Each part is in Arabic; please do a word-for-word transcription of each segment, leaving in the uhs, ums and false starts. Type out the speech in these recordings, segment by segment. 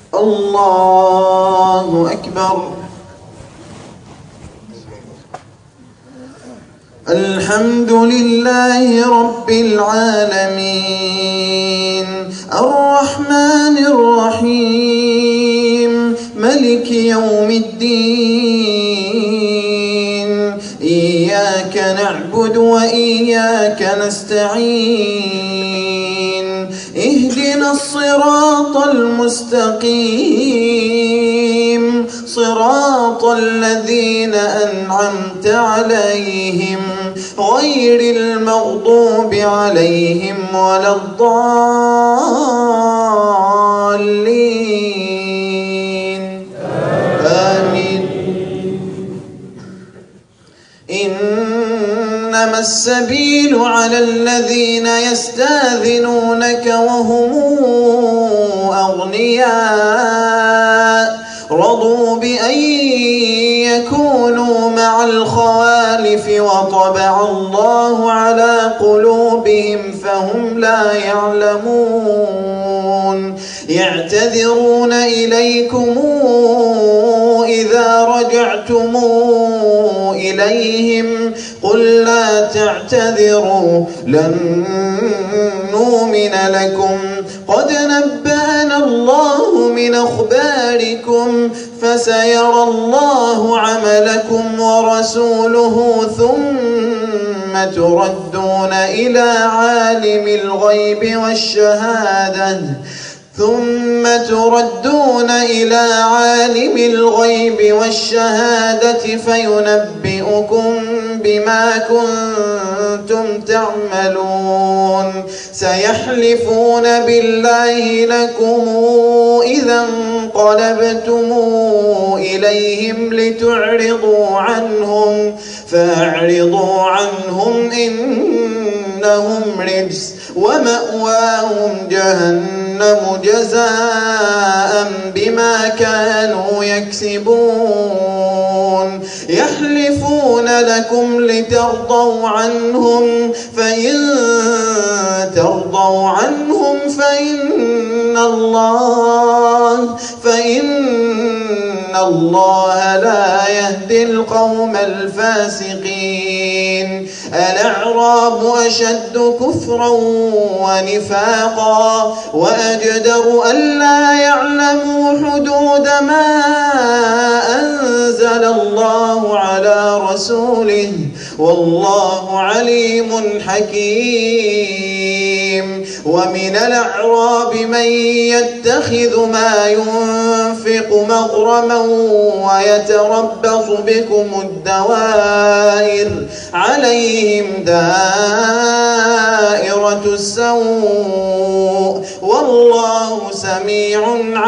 الله أكبر. الحمد لله رب العالمين الرحمن الرحيم ملك يوم الدين إياك نعبد وإياك نستعين اهدنا الصراط المستقيم صراط الذين أنعمت عليهم غير المغضوب عليهم ولا الضالين آمين. إنما السبيل على الذين يستاذنونك وهم أغنياء رضوا بأن يكونوا مع الخوالف وطبع الله على قلوبهم فهم لا يعلمون. يعتذرون إليكم إذا رجعتم إليهم قل لا تعتذروا لن نؤمن لكم قد نبأنا الله من أخباركم فسيرى الله عملكم ورسوله ثم تردون إلى عالم الغيب والشهادة ثم تردون إلى عالم الغيب والشهادة فينبئكم بما كنتم تعملون. سيحلفون بالله لكم إذا انقلبتم إليهم لتعرضوا عنهم فأعرضوا عنهم إنهم رجس ومأواهم جهنم جزاء بما كانوا يكسبون. يحلفون لكم لترضوا عنهم فإن ترضوا عنهم فإن الله فإن الله لا يهدي القوم الفاسقين. الأعراب أشد كفرا ونفاقا وأجدر ألا يعلموا حدود ما أنزل الله على رسوله والله عليم حكيم. ومن الأعراب من يتخذ ما ينفق مغرما ويتربص بكم الدوائر عليهم دائرة السوء والله سميع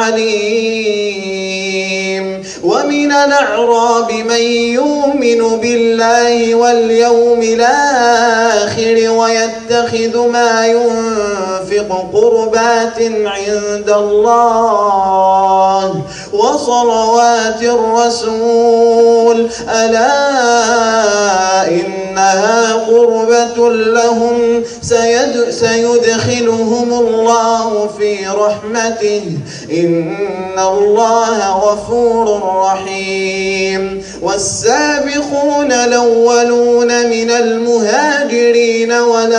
عليم. ومن الأعراب من يؤمن بالله واليوم الآخر ويتخذ ما ينفق قربات عند الله وصلوات الرسول ألا إنها قربة لهم سيدخلهم الله في رحمته إن الله غفور رحيم. والسابقون الأولون من المهاجرين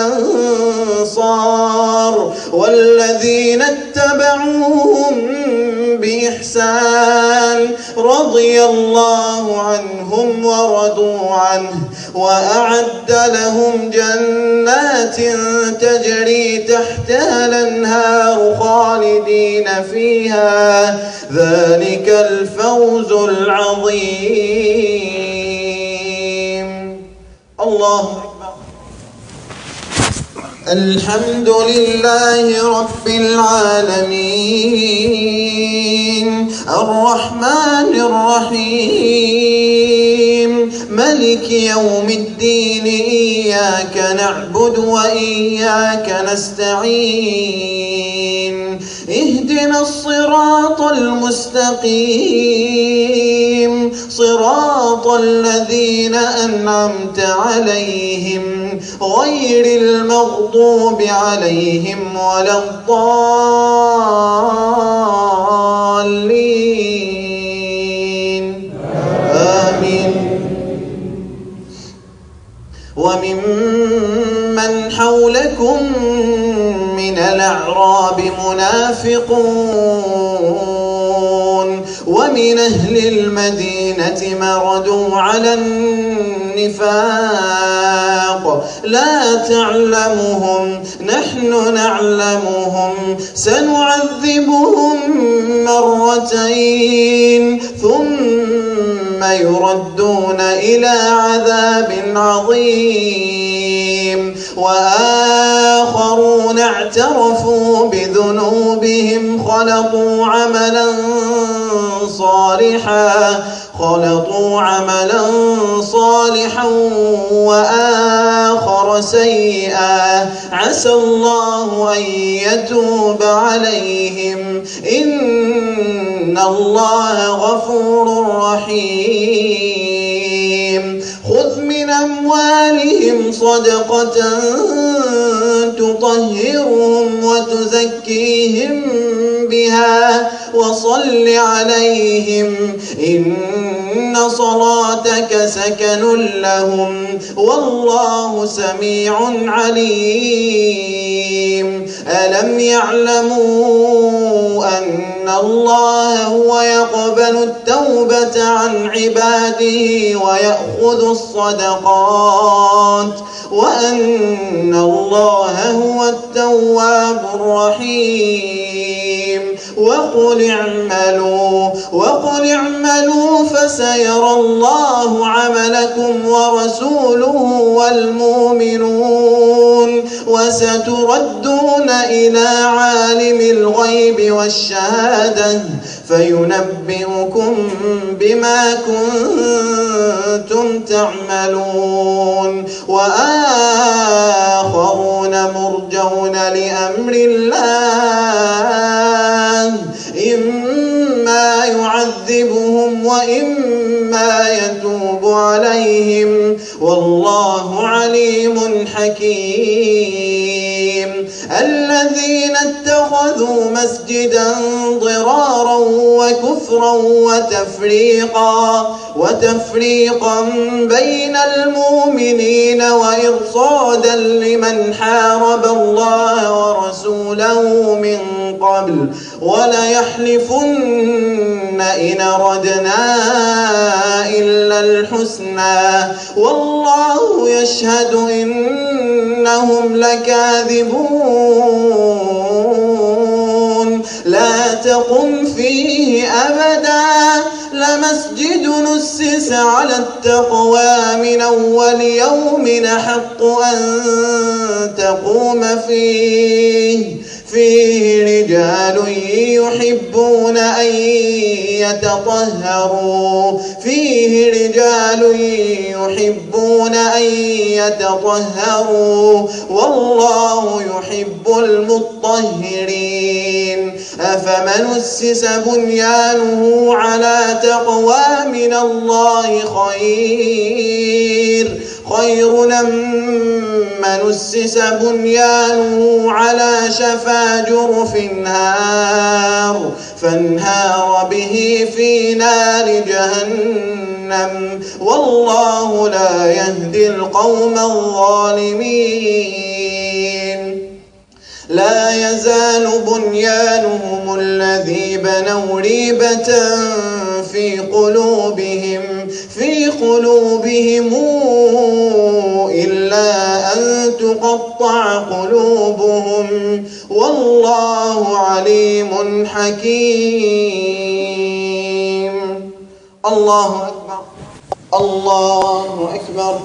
والأنصار والذين اتبعوهم بإحسان رضي الله عنهم ورضوا عنه وأعد لهم جنات تجري تحتها الأنهار خالدين فيها ذلك الفوز العظيم. الله أكبر. الحمد لله رب العالمين الرحمن الرحيم ملك يوم الدين إياك نعبد وإياك نستعين اهدنا الصراط المستقيم صراط الذين أنعمت عليهم غير المغضوب عليهم ولا الضالين المنافقون ومن أهل المدينة مردوا على النفاق لا تعلمهم نحن نعلمهم سنعذبهم مرتين ثم يردون إلى عذاب عظيم وآخرون اعترفوا بذنوبهم خلطوا عملا صالحا خلطوا عملا صالحا وآخر سيئا عسى الله أن يتوب عليهم إن الله غفور رحيم خذ من أموالهم صدقة تطهرهم وتزكيهم بها وصل عليهم إن صلاتك سكن لهم والله سميع عليم ألم يعلموا أن الله هو يقبل التوبة عن عباده ويأخذ الصدقات وأن الله هو التواب الرحيم وقل اعملوا وقل اعملوا فسيرى الله عملكم ورسوله والمؤمنون وستردون إلى عالم الغيب والشهادة فينبئكم بما كنتم تعملون وآخرون مرجون لأمر الله إما يعذبهم وإما يتوب عليهم والله عليم حكيم الذين اتخذوا مسجدا ضرارا وكفرا وتفريقا وتفريقا بين المؤمنين وإرصادا لمن حارب الله ورسوله من قبل وليحلفن إن أردنا إلا الحسنى والله يشهد إنهم لكاذبون لا تقم فيه أبدا لمسجد نسس على التقوى من أول يوم أحق أن تقوم فيه فيه رجال يحبون أن يتطهروا فيه رجال يحبون أن يتطهروا والله يحب المطهرين أفمن أسس بنيانه على تقوى من الله خير خير من أسس بنيانه على شفا جرف نار فانهار به في نار جهنم والله لا يهدي القوم الظالمين لا يزال بنيانهم الذي بنوا ريبة في قلوبهم في قلوبهم إلا أن تقطع قلوبهم والله عليم حكيم الله أكبر الله أكبر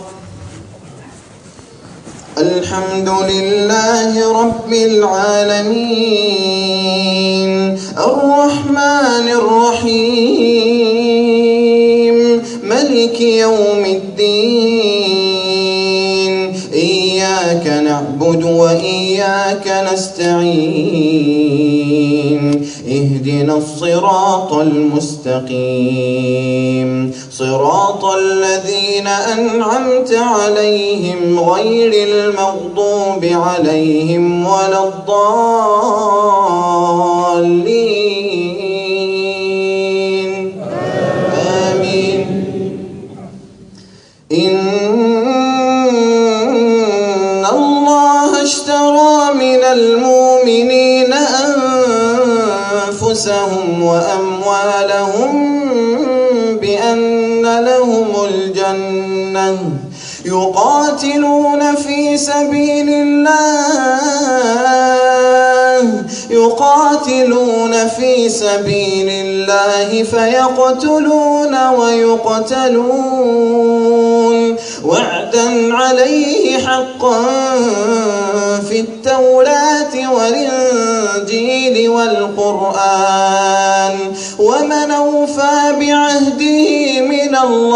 الحمد لله رب العالمين الرحمن الرحيم ملك يوم الدين إياك نعبد وإياك نستعين اهدنا الصراط المستقيم صراط الذين أنعمت عليهم غير المغضوب عليهم ولا الضالين آمين إن الله اشترى من المؤمنين أن أنفسهم وأموالهم بأن لهم الجنة يقاتلون في سبيل الله يقاتلون في سبيل الله فيقتلون ويقتلون وعدا عليه حقا في التوراة والإنجيل والقرآن ومن أوفى بعهده من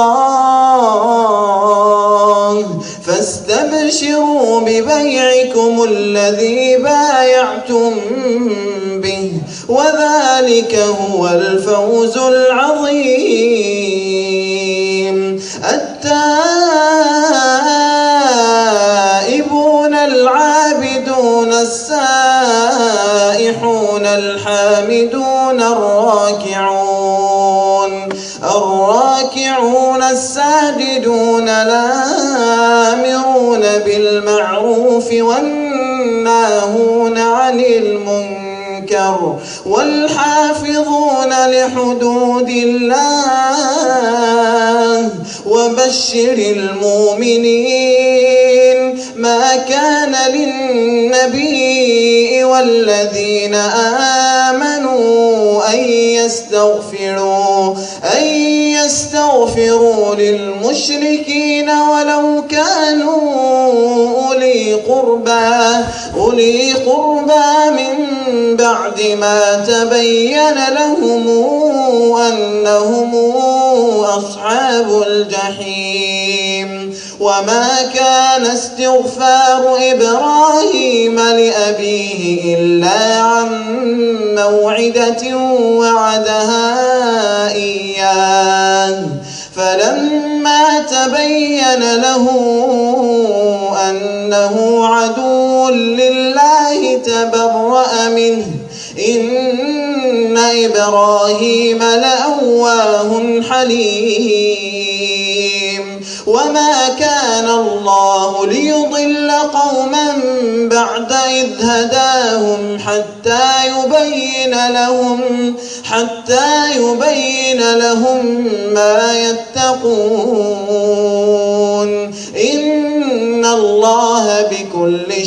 الله فاستبشروا ببيعكم الذي بايعتم به وذلك هو الفوز العظيم. التائبون العابدون السائحون الحامدون الراكعون الراكعون الساجدون الآمرون بالمعروف والناهون عن المنكر والحافظون لحدود الله وبشر المؤمنين. ما كان للنبي والذين آمنوا أن يستغفروا أن يستغفروا للمشركين ولو كانوا أولي قربى أولي قربى من بعد ما تبين لهم أنهم أصحاب الجحيم. وما كان استغفار إبراهيم لأبيه إلا عن موعدة وعدها إياه فلما تبين له أنه عدو لله تبرأ منه إن إبراهيم لأواه حليم. وما كان الله ليضل قوما بعد إذ هداهم حتى يبين لهم حتى يبين لهم ما يتقون إن الله بكل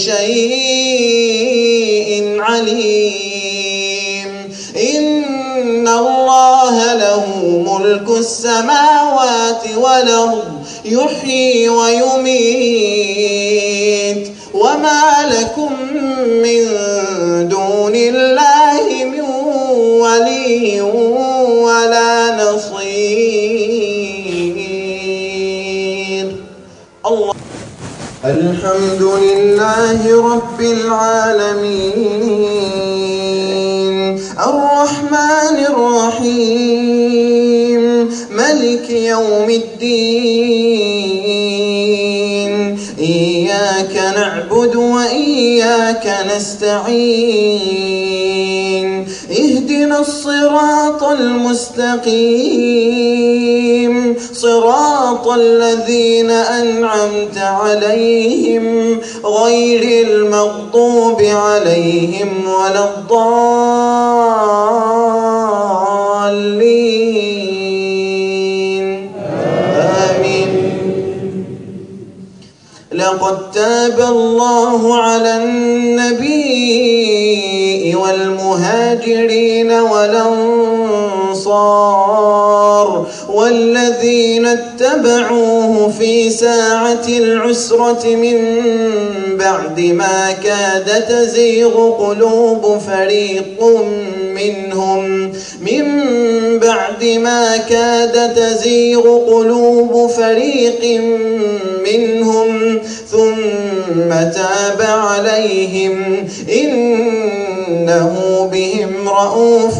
شيء عليم. إن الله له ملك السماوات والأرض يحيي ويميت وما لكم من دون الله من ولي ولا نصير. الله الحمد لله رب العالمين الرحمن الرحيم ملك يوم الدين إياك نعبد وإياك نستعين اهدنا الصراط المستقيم صراط الذين أنعمت عليهم غير المغضوب عليهم ولا الضالين آمين. لقد تاب الله على النبي والمهاجرين والأنصار والذين اتبعوه في ساعة العسرة من بعد ما كاد تزيغ قلوب فريق منهم من بعد ما كاد تزيغ قلوب فريق منهم ثم تاب عليهم إنه بهم رءوف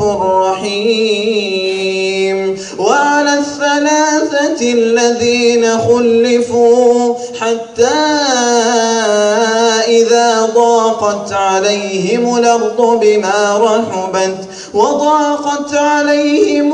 رحيم. وعلى الثلاثة الذين خلفوا حتى إذا ضاقت عليهم الأرض بما رحبت وضاقت عليهم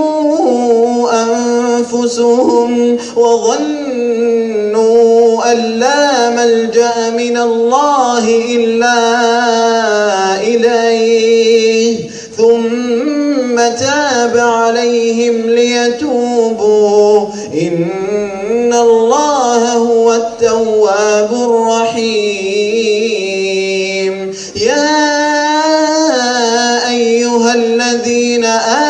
أنفسهم وظنوا أن لا ملجأ من الله إلا إليه ثم تاب عليهم ليتوبوا إن الله هو التواب الرحيم. يا أيها الذين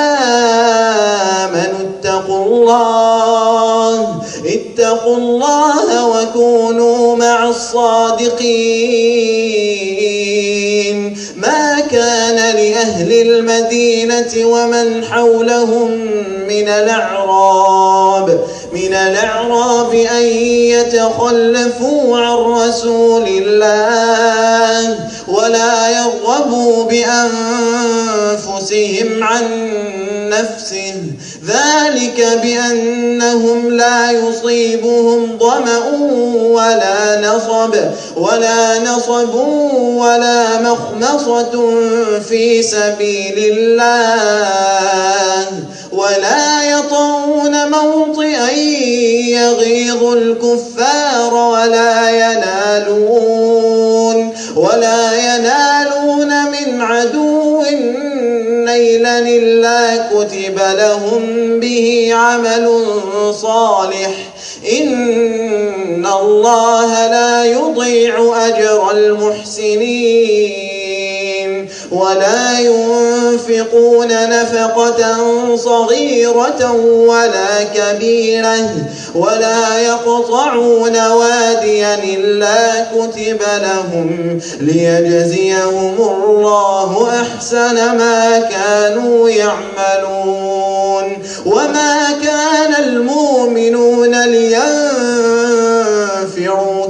آمنوا اتقوا الله اتقوا الله وكونوا مع الصادقين. ما كان لأهل المدينة ومن حولهم من الأعراب من الأعراب أن يتخلفوا عن رسول الله ولا يرغبوا بأنفسهم عن نفسه، ذلك بأنهم لا يصيبهم ظمأ ولا نصب ولا نصب ولا مخمصة في سبيل الله ولا يطعون موطئا يغيظ الكفار ولا ينالون ولا ينالون من عدو نيلا إلا كتب لهم به عمل صالح إن الله لا يضيع أجر المحسنين. ولا ينفقون نفقة صغيرة ولا كبيرة ولا يقطعون واديا إلا كتب لهم ليجزيهم الله أحسن ما كانوا يعملون. وما كان المؤمنون لينفروا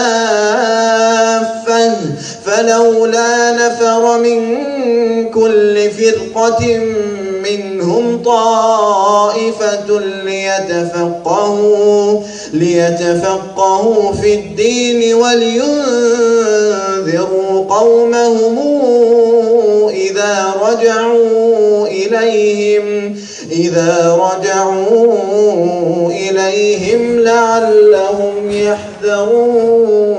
كافة فلولا نفر من كل فرقة منهم طائفة ليتفقهوا ليتفقهوا في الدين ولينذروا قومهم إذا رجعوا إليهم إذا رجعوا إليهم لعلهم يحذرون.